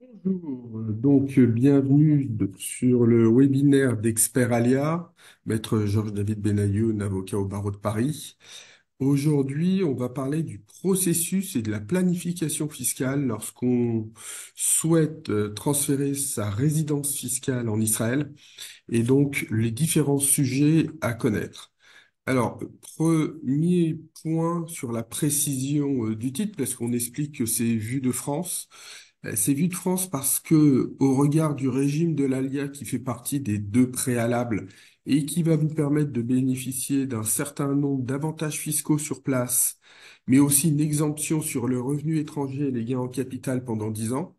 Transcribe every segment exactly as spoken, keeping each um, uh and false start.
Bonjour, euh, donc euh, bienvenue de- sur le webinaire d'Expert Alia, Maître Georges-David Benayoun, avocat au barreau de Paris. Aujourd'hui, on va parler du processus et de la planification fiscale lorsqu'on souhaite euh, transférer sa résidence fiscale en Israël et donc les différents sujets à connaître. Alors, premier point sur la précision euh, du titre, parce qu'on explique que c'est vu de France. Euh, C'est vu de France parce que, au regard du régime de l'A L I A qui fait partie des deux préalables et qui va vous permettre de bénéficier d'un certain nombre d'avantages fiscaux sur place, mais aussi une exemption sur le revenu étranger et les gains en capital pendant dix ans,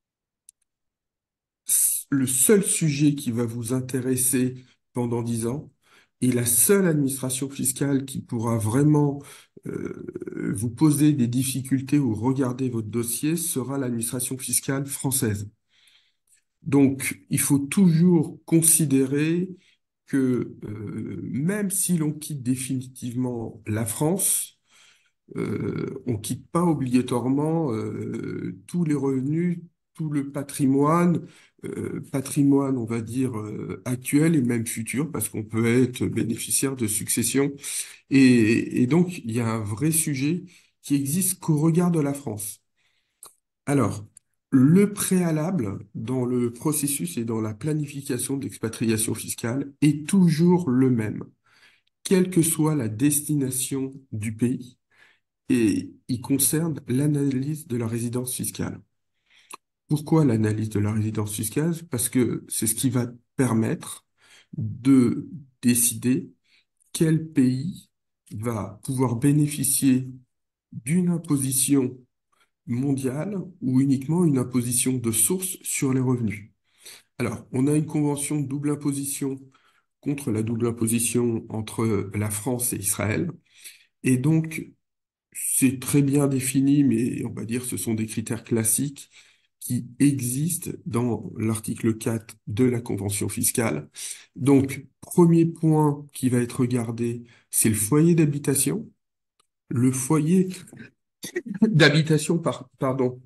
le seul sujet qui va vous intéresser pendant dix ans et la seule administration fiscale qui pourra vraiment euh, vous poser des difficultés ou regarder votre dossier sera l'administration fiscale française. Donc, il faut toujours considérer que euh, même si l'on quitte définitivement la France, euh, on quitte pas obligatoirement euh, tous les revenus, tout le patrimoine, euh, patrimoine, on va dire, euh, actuel et même futur, parce qu'on peut être bénéficiaire de succession. Et, et donc, il y a un vrai sujet qui existe qu'au regard de la France. Alors, le préalable dans le processus et dans la planification d'expatriation fiscale est toujours le même, quelle que soit la destination du pays, et il concerne l'analyse de la résidence fiscale. Pourquoi l'analyse de la résidence fiscale? Parce que c'est ce qui va permettre de décider quel pays va pouvoir bénéficier d'une imposition mondiale ou uniquement une imposition de source sur les revenus. Alors, on a une convention de double imposition contre la double imposition entre la France et Israël. Et donc, c'est très bien défini, mais on va dire ce sont des critères classiques qui existent dans l'article quatre de la convention fiscale. Donc, premier point qui va être regardé, c'est le foyer d'habitation. Le foyer d'habitation, par- pardon,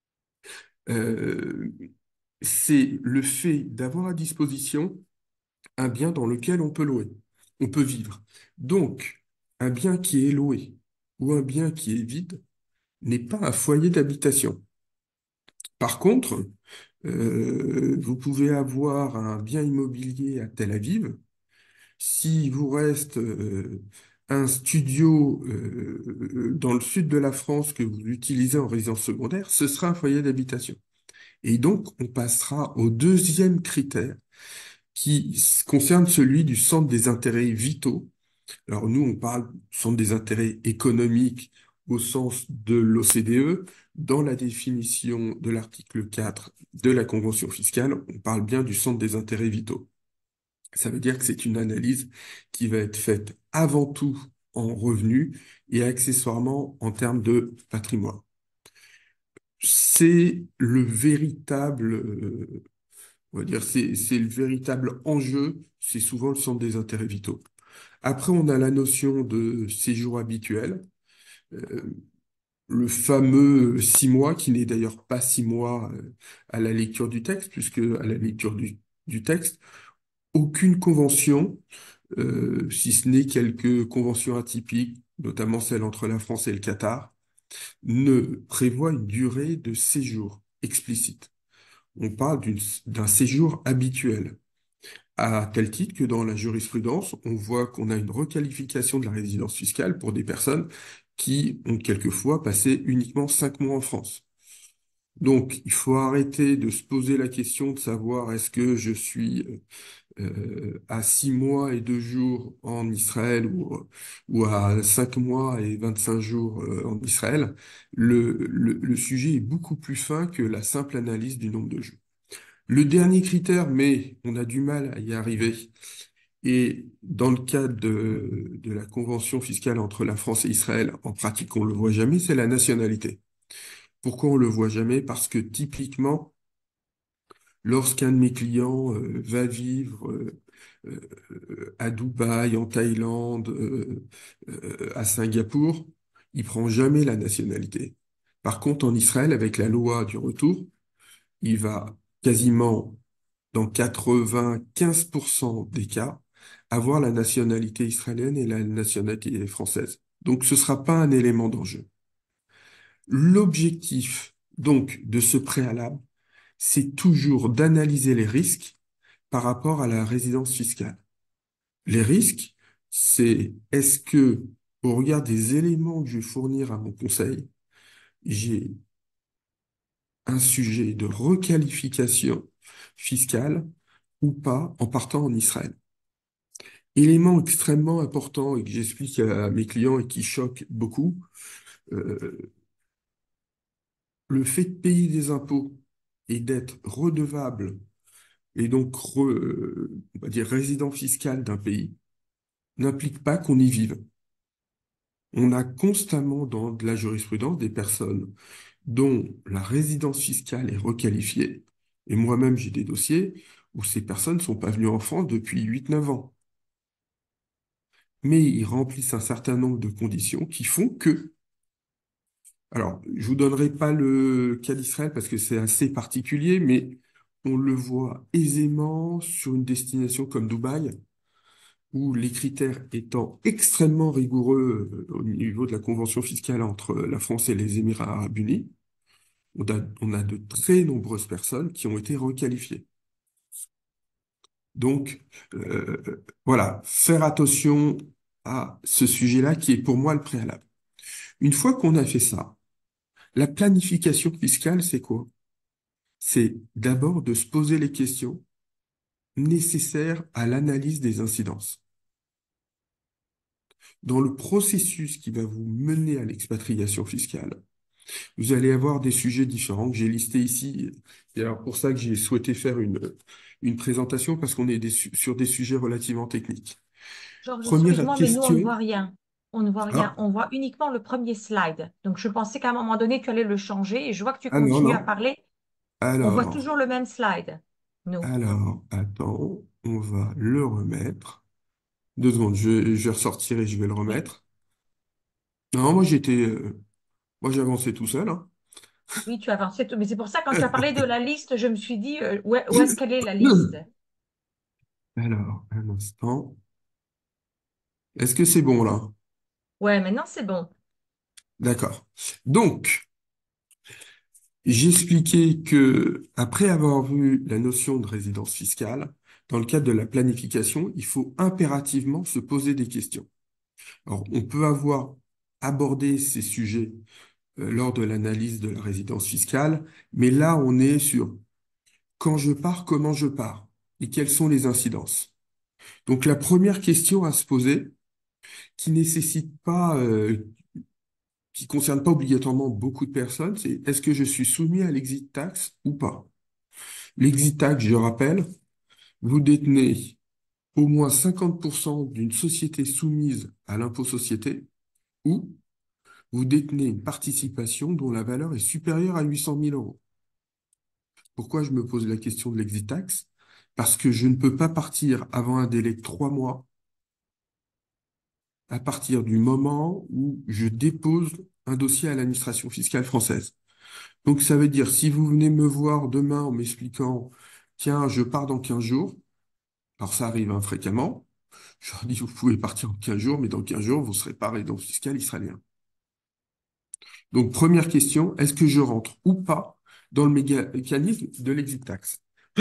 euh, c'est le fait d'avoir à disposition un bien dans lequel on peut louer, on peut vivre. Donc, un bien qui est loué ou un bien qui est vide n'est pas un foyer d'habitation. Par contre, euh, vous pouvez avoir un bien immobilier à Tel Aviv. Si vous reste euh, un studio euh, dans le sud de la France que vous utilisez en résidence secondaire, ce sera un foyer d'habitation. Et donc, on passera au deuxième critère qui s- concerne celui du centre des intérêts vitaux. Alors nous, on parle du centre des intérêts économiques au sens de l'O C D E. Dans la définition de l'article quatre de la Convention fiscale, on parle bien du centre des intérêts vitaux. Ça veut dire que c'est une analyse qui va être faite avant tout en revenus et accessoirement en termes de patrimoine. C'est le véritable, euh, on va dire, c'est, c'est le véritable enjeu, c'est souvent le centre des intérêts vitaux. Après, on a la notion de séjour habituel, euh, le fameux six mois, qui n'est d'ailleurs pas six mois euh, à la lecture du texte, puisque à la lecture du, du texte, aucune convention, euh, si ce n'est quelques conventions atypiques, notamment celle entre la France et le Qatar, ne prévoit une durée de séjour explicite. On parle d'une- d'un séjour habituel. À tel titre que dans la jurisprudence, on voit qu'on a une requalification de la résidence fiscale pour des personnes qui ont quelquefois passé uniquement cinq mois en France. Donc, il faut arrêter de se poser la question de savoir est-ce que je suis euh, à six mois et deux jours en Israël ou, ou à cinq mois et vingt-cinq jours euh, en Israël. Le, le, le sujet est beaucoup plus fin que la simple analyse du nombre de jours. Le dernier critère, mais on a du mal à y arriver, et dans le cadre de, de la convention fiscale entre la France et Israël, en pratique, on le voit jamais, c'est la nationalité. Pourquoi on le voit jamais? Parce que typiquement, lorsqu'un de mes clients euh, va vivre euh, euh, à Dubaï, en Thaïlande, euh, euh, à Singapour, il prend jamais la nationalité. Par contre, en Israël, avec la loi du retour, il va quasiment, dans quatre-vingt-quinze pour cent des cas, avoir la nationalité israélienne et la nationalité française. Donc ce ne sera pas un élément d'enjeu. L'objectif, donc, de ce préalable, c'est toujours d'analyser les risques par rapport à la résidence fiscale. Les risques, c'est est-ce que, au regard des éléments que je vais fournir à mon conseil, j'ai un sujet de requalification fiscale ou pas en partant en Israël. Élément extrêmement important et que j'explique à mes clients et qui choque beaucoup, euh, le fait de payer des impôts et d'être redevable et donc re- euh, on va dire résident fiscal d'un pays n'implique pas qu'on y vive. On a constamment dans de la jurisprudence des personnes dont la résidence fiscale est requalifiée. Et moi-même, j'ai des dossiers où ces personnes ne sont pas venues en France depuis huit neuf ans. Mais ils remplissent un certain nombre de conditions qui font que... Alors, je vous donnerai pas le cas d'Israël parce que c'est assez particulier, mais on le voit aisément sur une destination comme Dubaï, où les critères étant extrêmement rigoureux euh, au niveau de la convention fiscale entre la France et les Émirats arabes unis, on a, on a de très nombreuses personnes qui ont été requalifiées. Donc, euh, voilà, faire attention à ce sujet-là qui est pour moi le préalable. Une fois qu'on a fait ça, la planification fiscale, c'est quoi? C'est d'abord de se poser les questions nécessaires à l'analyse des incidences. Dans le processus qui va vous mener à l'expatriation fiscale, vous allez avoir des sujets différents que j'ai listés ici. Et alors pour ça que j'ai souhaité faire une, une présentation parce qu'on est des su- sur des sujets relativement techniques. Georges, Première excuse-moi, mais nous, on ne question. voit rien. On ne voit rien. Ah, On voit uniquement le premier slide. Donc, je pensais qu'à un moment donné, tu allais le changer et je vois que tu ah non, continues à non. parler. On voit Alors, toujours le même slide, nous. alors, attends, on va le remettre. Deux secondes, je, je vais ressortir et je vais le Oui. remettre. Non, moi j'étais, euh, moi j'avançais tout seul, hein. Oui, tu as avancé. Mais c'est pour ça, quand tu as parlé de la liste, je me suis dit, euh, où est- où est-ce qu'elle est, la liste? Alors, un instant. Est-ce que c'est bon là? Ouais, maintenant, c'est bon. D'accord. Donc, j'expliquais que, après avoir vu la notion de résidence fiscale, dans le cadre de la planification, il faut impérativement se poser des questions. Alors, on peut avoir abordé ces sujets euh, lors de l'analyse de la résidence fiscale, mais là, on est sur quand je pars, comment je pars et quelles sont les incidences. Donc, la première question à se poser, qui nécessite pas, euh, qui concerne pas obligatoirement beaucoup de personnes, c'est est-ce que je suis soumis à l'exit tax ou pas? L'exit tax, je rappelle, vous détenez au moins cinquante pour cent d'une société soumise à l'impôt société ou vous détenez une participation dont la valeur est supérieure à huit cent mille euros. Pourquoi je me pose la question de l'exit tax? Parce que je ne peux pas partir avant un délai de trois mois à partir du moment où je dépose un dossier à l'administration fiscale française. Donc ça veut dire, si vous venez me voir demain en m'expliquant, tiens, je pars dans quinze jours, alors ça arrive hein, fréquemment, je leur dis, vous pouvez partir en quinze jours, mais dans quinze jours, vous ne serez pas résident fiscal israélien. Donc première question, est-ce que je rentre ou pas dans le méga- mécanisme de l'exit tax?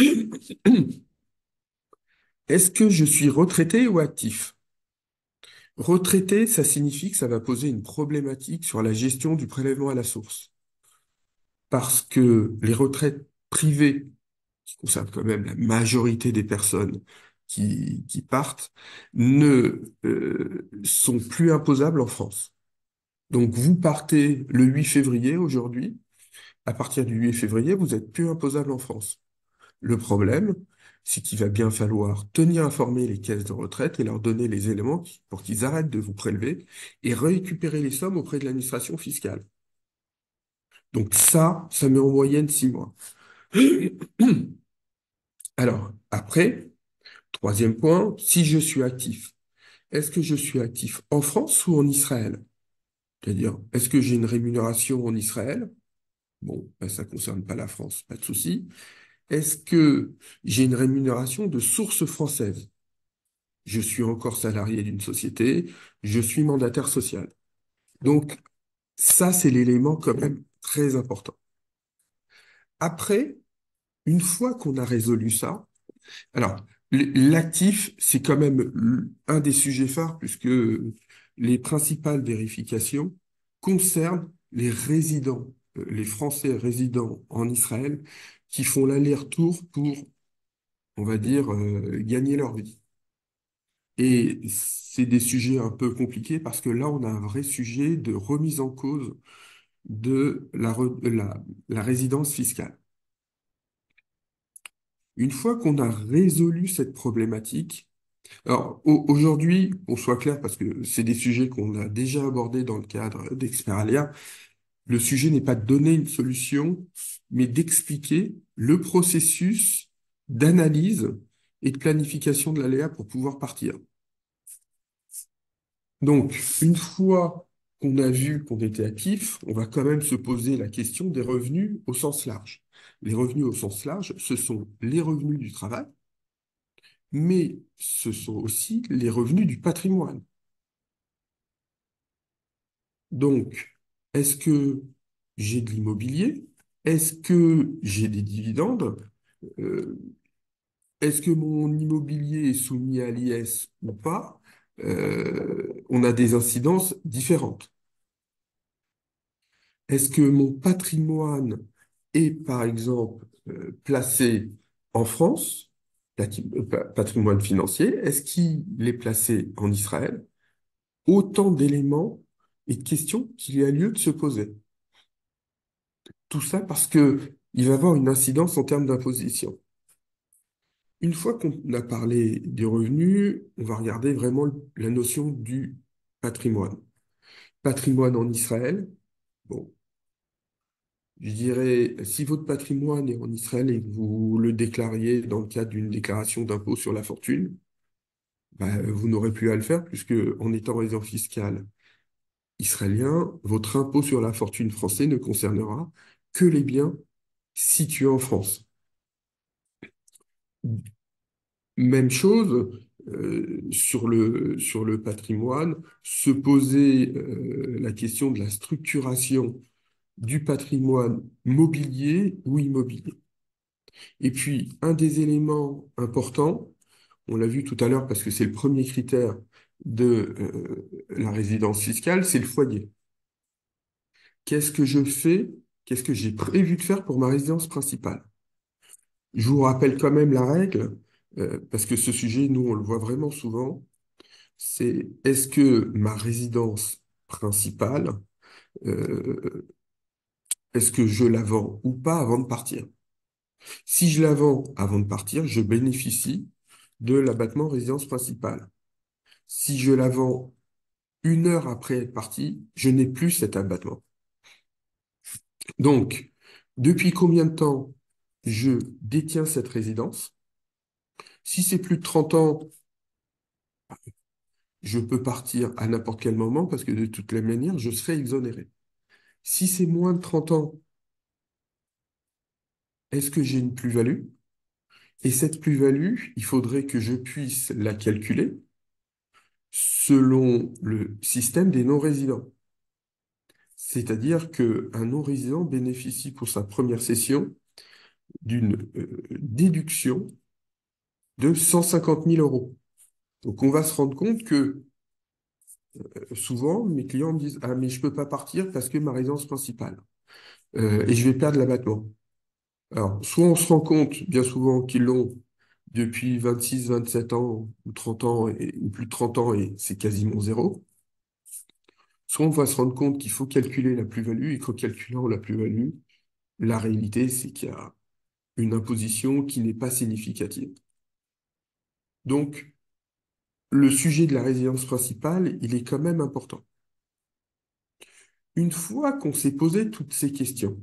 Est-ce que je suis retraité ou actif? Retraité, ça signifie que ça va poser une problématique sur la gestion du prélèvement à la source. Parce que les retraites privées, qui concernent quand même la majorité des personnes qui, qui partent, ne euh, sont plus imposables en France. Donc vous partez le huit février aujourd'hui, à partir du huit février, vous êtes plus imposable en France. Le problème, c'est qu'il va bien falloir tenir informés les caisses de retraite et leur donner les éléments qui- pour qu'ils arrêtent de vous prélever et récupérer les sommes auprès de l'administration fiscale. Donc ça, ça met en moyenne six mois. Alors, après, troisième point, si je suis actif, est-ce que je suis actif en France ou en Israël? C'est-à-dire, est-ce que j'ai une rémunération en Israël Bon, ben, ça ne concerne pas la France, pas de souci. Est-ce que j'ai une rémunération de source française? Je suis encore salarié d'une société, je suis mandataire social. Donc, ça, c'est l'élément quand même très important. Après, une fois qu'on a résolu ça, alors, l- l'actif, c'est quand même l- un des sujets phares puisque les principales vérifications concernent les résidents, euh, les Français résidents en Israël qui font l'aller-retour pour, on va dire, euh, gagner leur vie. Et c'est des sujets un peu compliqués parce que là, on a un vrai sujet de remise en cause de la, re- de la, la résidence fiscale. Une fois qu'on a résolu cette problématique, alors au- aujourd'hui, qu'on soit clair, parce que c'est des sujets qu'on a déjà abordés dans le cadre d'Experalia, le sujet n'est pas de donner une solution, mais d'expliquer le processus d'analyse et de planification de l'aléa pour pouvoir partir. Donc, une fois qu'on a vu qu'on était actif, on va quand même se poser la question des revenus au sens large. Les revenus au sens large, ce sont les revenus du travail, mais ce sont aussi les revenus du patrimoine. Donc, est-ce que j'ai de l'immobilier? Est-ce que j'ai des dividendes? Euh, Est-ce que mon immobilier est soumis à l'I S ou pas? Euh, on a des incidences différentes. Est-ce que mon patrimoine est, par exemple, euh, placé en France, pati- euh, pa- patrimoine financier? Est-ce qu'il est placé en Israël? Autant d'éléments et de questions qu'il y a lieu de se poser. Tout ça parce que il va avoir une incidence en termes d'imposition. Une fois qu'on a parlé des revenus, on va regarder vraiment le- la notion du patrimoine. Patrimoine en Israël, bon, je dirais, si votre patrimoine est en Israël et que vous le déclariez dans le cadre d'une déclaration d'impôt sur la fortune, bah, vous n'aurez plus à le faire puisque en étant résident fiscal israélien, votre impôt sur la fortune français ne concernera que les biens situés en France. Même chose euh, sur le, sur le patrimoine, se poser euh, la question de la structuration du patrimoine mobilier ou immobilier. Et puis, un des éléments importants, on l'a vu tout à l'heure parce que c'est le premier critère de euh, la résidence fiscale, c'est le foyer. Qu'est-ce que je fais? Qu'est-ce que j'ai prévu de faire pour ma résidence principale? Je vous rappelle quand même la règle, euh, parce que ce sujet, nous, on le voit vraiment souvent, c'est est-ce que ma résidence principale, euh, est-ce que je la vends ou pas avant de partir? Si je la vends avant de partir, je bénéficie de l'abattement résidence principale. Si je la vends une heure après être parti, je n'ai plus cet abattement. Donc, depuis combien de temps je détiens cette résidence? Si c'est plus de trente ans, je peux partir à n'importe quel moment parce que de toutes les manières, je serai exonéré. Si c'est moins de trente ans, est-ce que j'ai une plus-value? Et cette plus-value, il faudrait que je puisse la calculer selon le système des non-résidents. C'est-à-dire qu'un non-résident bénéficie pour sa première session d'une euh, déduction de cent cinquante mille euros. Donc on va se rendre compte que euh, souvent, mes clients me disent, ah mais je peux pas partir parce que ma résidence principale, euh, et je vais perdre l'abattement. Alors, soit on se rend compte bien souvent qu'ils l'ont depuis vingt-six, vingt-sept ans, ou trente ans, et, ou plus de trente ans, et c'est quasiment zéro. Soit on va se rendre compte qu'il faut calculer la plus-value, et qu'en calculant la plus-value, la réalité, c'est qu'il y a une imposition qui n'est pas significative. Donc, le sujet de la résidence principale, il est quand même important. Une fois qu'on s'est posé toutes ces questions,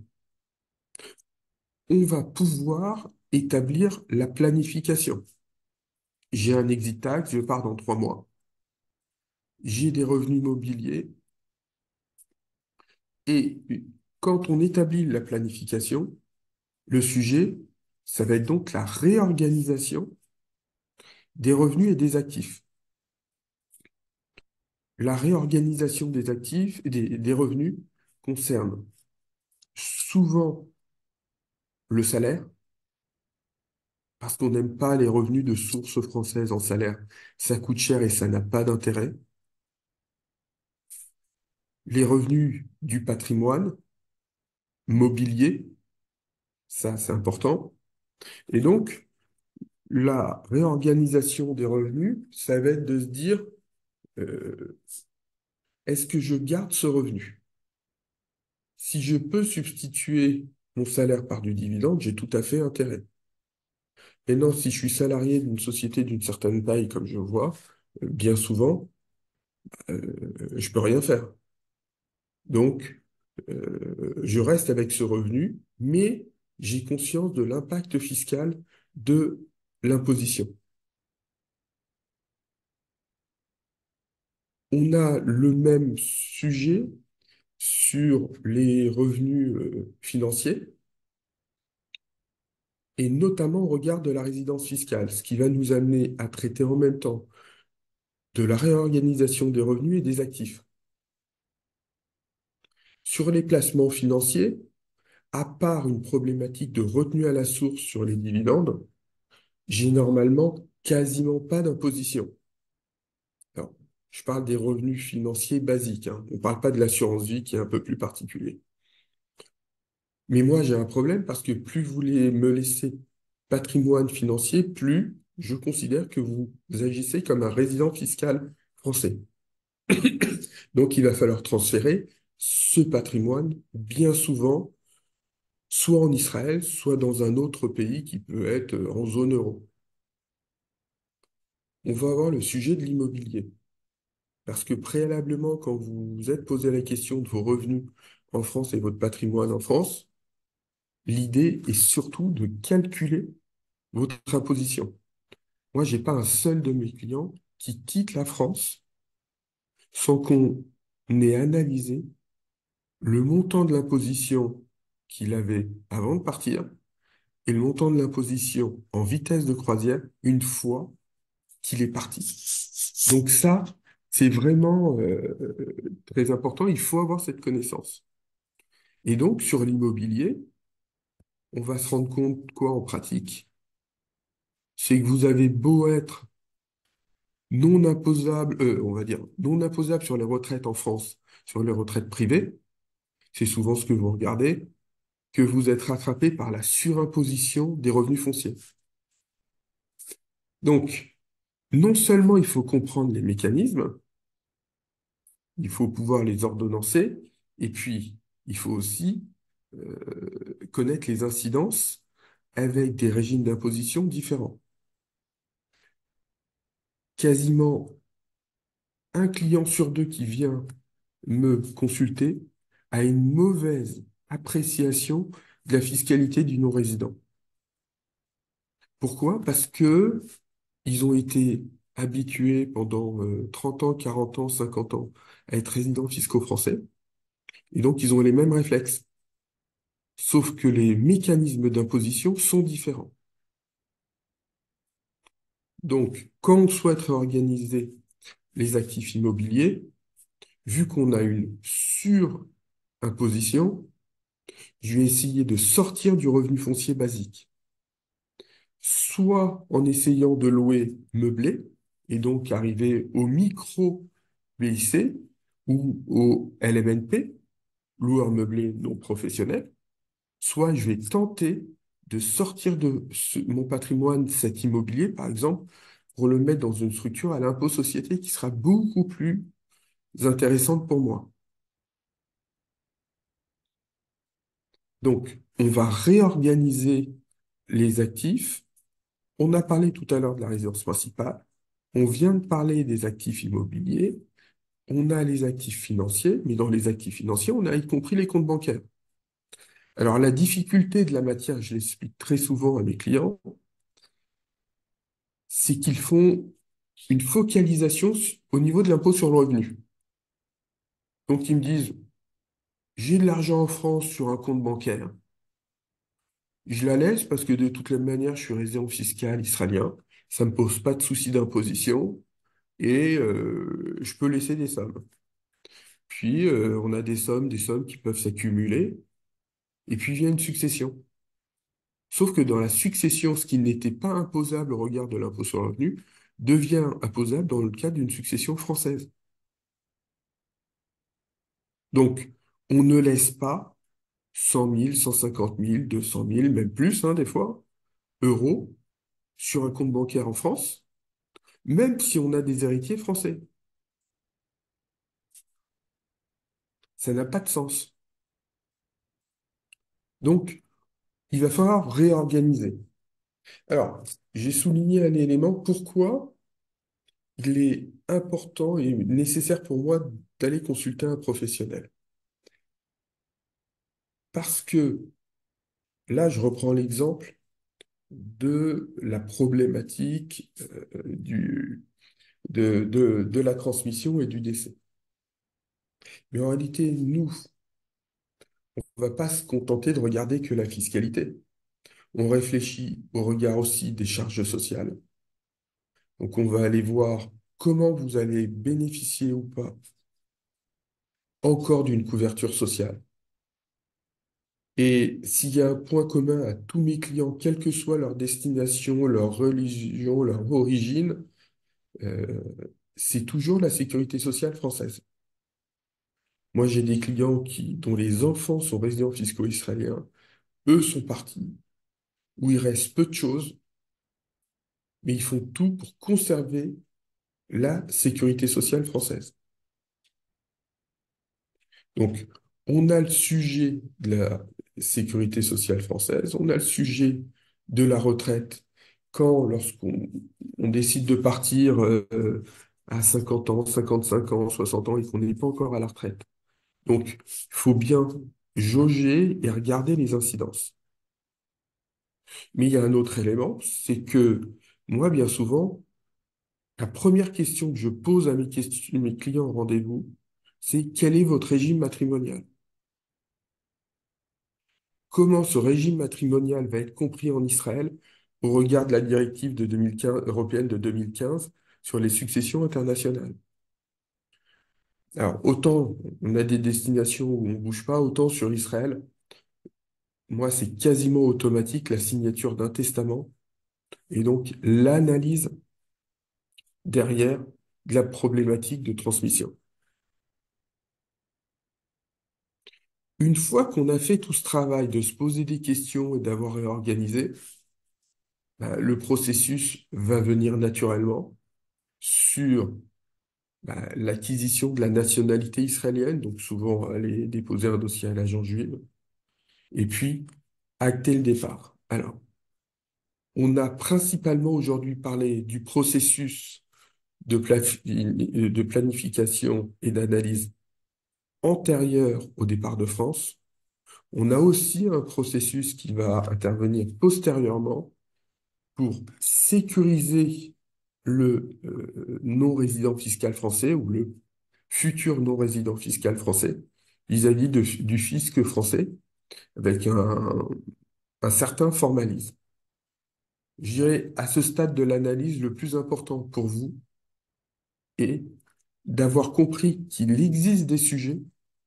on va pouvoir établir la planification. J'ai un exit tax, je pars dans trois mois. J'ai des revenus immobiliers et quand on établit la planification, le sujet, ça va être donc la réorganisation des revenus et des actifs. La réorganisation des actifs et des, des revenus concerne souvent le salaire, parce qu'on n'aime pas les revenus de source française en salaire. Ça coûte cher et ça n'a pas d'intérêt. Les revenus du patrimoine mobilier, ça c'est important. Et donc, la réorganisation des revenus, ça va être de se dire, euh, est-ce que je garde ce revenu? Si je peux substituer mon salaire par du dividende, j'ai tout à fait intérêt. Et non, si je suis salarié d'une société d'une certaine taille, comme je vois, euh, bien souvent, euh, je peux rien faire. Donc, euh, je reste avec ce revenu, mais j'ai conscience de l'impact fiscal de l'imposition. On a le même sujet sur les revenus euh, financiers, et notamment au regard de la résidence fiscale, ce qui va nous amener à traiter en même temps de la réorganisation des revenus et des actifs. Sur les placements financiers, à part une problématique de retenue à la source sur les dividendes, j'ai normalement quasiment pas d'imposition. Alors, je parle des revenus financiers basiques, hein. On ne parle pas de l'assurance vie qui est un peu plus particulier. Mais moi, j'ai un problème parce que plus vous voulez me laisser patrimoine financier, plus je considère que vous agissez comme un résident fiscal français. Donc, il va falloir transférer ce patrimoine bien souvent, soit en Israël, soit dans un autre pays qui peut être en zone euro. On va avoir le sujet de l'immobilier. Parce que préalablement, quand vous vous êtes posé la question de vos revenus en France et votre patrimoine en France, l'idée est surtout de calculer votre imposition. Moi, j'ai pas un seul de mes clients qui quitte la France sans qu'on ait analysé le montant de l'imposition qu'il avait avant de partir et le montant de l'imposition en vitesse de croisière une fois qu'il est parti. Donc ça, c'est vraiment euh, très important. Il faut avoir cette connaissance. Et donc, sur l'immobilier, on va se rendre compte quoi en pratique? C'est que vous avez beau être non imposable, euh, on va dire, non imposable sur les retraites en France, sur les retraites privées, c'est souvent ce que vous regardez, que vous êtes rattrapé par la surimposition des revenus fonciers. Donc, non seulement il faut comprendre les mécanismes, il faut pouvoir les ordonnancer, et puis il faut aussi euh, connaître les incidences avec des régimes d'imposition différents. Quasiment un client sur deux qui vient me consulter a une mauvaise appréciation de la fiscalité du non-résident. Pourquoi? Parce que ils ont été habitués pendant euh, trente ans, quarante ans, cinquante ans à être résidents fiscaux français, et donc ils ont les mêmes réflexes. Sauf que les mécanismes d'imposition sont différents. Donc, quand on souhaite réorganiser les actifs immobiliers, vu qu'on a une surimposition, je vais essayer de sortir du revenu foncier basique, soit en essayant de louer meublé, et donc arriver au micro-B I C ou au L M N P, loueur meublé non professionnel, soit je vais tenter de sortir de ce- mon patrimoine, cet immobilier, par exemple, pour le mettre dans une structure à l'impôt société qui sera beaucoup plus intéressante pour moi. Donc, on va réorganiser les actifs. On a parlé tout à l'heure de la résidence principale. On vient de parler des actifs immobiliers. On a les actifs financiers, mais dans les actifs financiers, on a y compris les comptes bancaires. Alors, la difficulté de la matière, je l'explique très souvent à mes clients, c'est qu'ils font une focalisation su- au niveau de l'impôt sur le revenu. Donc, ils me disent, j'ai de l'argent en France sur un compte bancaire. Je la laisse parce que de toutes les manières, je suis résident fiscal israélien. Ça me pose pas de souci d'imposition et euh, je peux laisser des sommes. Puis, euh, on a des sommes, des sommes qui peuvent s'accumuler et puis vient une succession. Sauf que dans la succession, ce qui n'était pas imposable au regard de l'impôt sur le revenu devient imposable dans le cadre d'une succession française. Donc, on ne laisse pas cent mille, cent cinquante mille, deux cent mille, même plus, hein, des fois, euros sur un compte bancaire en France, même si on a des héritiers français. Ça n'a pas de sens. Donc, il va falloir réorganiser. Alors, j'ai souligné un élément, pourquoi il est important et nécessaire pour moi d'aller consulter un professionnel. Parce que là, je reprends l'exemple de la problématique euh, du, de, de, de la transmission et du décès. Mais en réalité, nous, on ne va pas se contenter de regarder que la fiscalité. On réfléchit au regard aussi des charges sociales. Donc, on va aller voir comment vous allez bénéficier ou pas encore d'une couverture sociale. Et s'il y a un point commun à tous mes clients, quelle que soit leur destination, leur religion, leur origine, euh, c'est toujours la sécurité sociale française. Moi, j'ai des clients qui, dont les enfants sont résidents fiscaux israéliens. Eux sont partis, où il reste peu de choses, mais ils font tout pour conserver la sécurité sociale française. Donc, on a le sujet de la sécurité sociale française, on a le sujet de la retraite quand, lorsqu'on on décide de partir euh, à cinquante ans, cinquante-cinq ans, soixante ans et qu'on n'est pas encore à la retraite. Donc, il faut bien jauger et regarder les incidences. Mais il y a un autre élément, c'est que moi, bien souvent, la première question que je pose à mes, questions- mes clients en rendez-vous, c'est quel est votre régime matrimonial? Comment ce régime matrimonial va être compris en Israël au regard de la directive de deux mille quinze, européenne de deux mille quinze sur les successions internationales? Alors, autant on a des destinations où on ne bouge pas, autant sur Israël, moi, c'est quasiment automatique la signature d'un testament et donc l'analyse derrière de la problématique de transmission. Une fois qu'on a fait tout ce travail de se poser des questions et d'avoir réorganisé, bah, le processus va venir naturellement sur bah, l'acquisition de la nationalité israélienne, donc souvent aller déposer un dossier à l'agent juive, et puis acter le départ. Alors, on a principalement aujourd'hui parlé du processus de, plaf- de planification et d'analyse antérieur au départ de France. On a aussi un processus qui va intervenir postérieurement pour sécuriser le euh, non-résident fiscal français ou le futur non-résident fiscal français vis-à-vis de- du fisc français avec un, un certain formalisme. Je dirais, à ce stade de l'analyse, le plus important pour vous est d'avoir compris qu'il existe des sujets.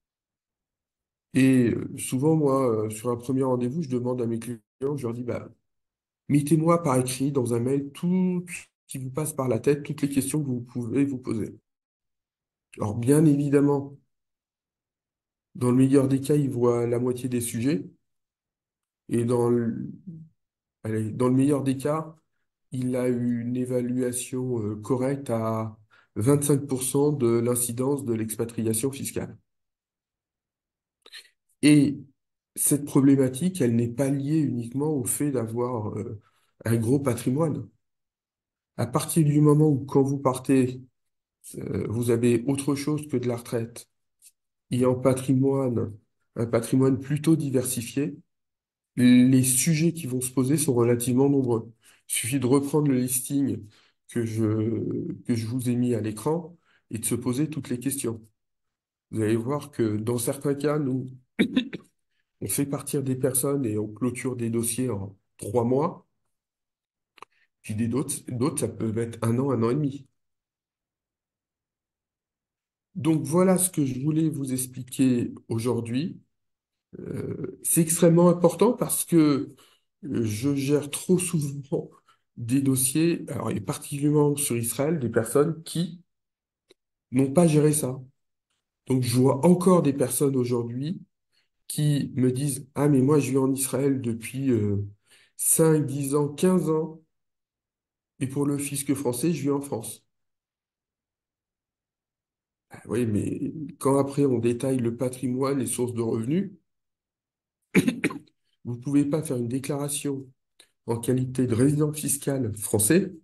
Et euh, souvent, moi, euh, sur un premier rendez-vous, je demande à mes clients, je leur dis, bah, mettez-moi par écrit dans un mail tout ce qui vous passe par la tête, toutes les questions que vous pouvez vous poser. Alors, bien évidemment, dans le meilleur des cas, ils voient la moitié des sujets. Et dans le, allez, dans le meilleur des cas, il a eu une évaluation euh, correcte à vingt-cinq pour cent de l'incidence de l'expatriation fiscale. Et cette problématique, elle n'est pas liée uniquement au fait d'avoir euh, un gros patrimoine. À partir du moment où, quand vous partez, euh, vous avez autre chose que de la retraite, et en patrimoine, un patrimoine plutôt diversifié, les sujets qui vont se poser sont relativement nombreux. Il suffit de reprendre le listing que je, que je vous ai mis à l'écran et de se poser toutes les questions. Vous allez voir que dans certains cas, nous, On fait partir des personnes et on clôture des dossiers en trois mois, puis des d'autres, d'autres, ça peut être un an, un an et demi. Donc voilà ce que je voulais vous expliquer aujourd'hui. Euh, c'est extrêmement important parce que euh, je gère trop souvent des dossiers, alors, et particulièrement sur Israël, des personnes qui n'ont pas géré ça. Donc je vois encore des personnes aujourd'hui qui me disent, ah mais moi je vis en Israël depuis euh, cinq, dix ans, quinze ans, et pour le fisc français, je vis en France. Ah oui, mais quand après on détaille le patrimoine, les sources de revenus, vous ne pouvez pas faire une déclaration en qualité de résident fiscal français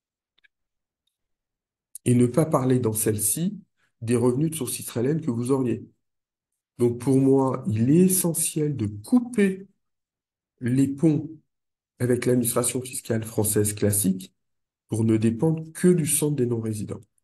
et ne pas parler dans celle-ci des revenus de source israélienne que vous auriez. Donc pour moi, il est essentiel de couper les ponts avec l'administration fiscale française classique pour ne dépendre que du centre des non-résidents.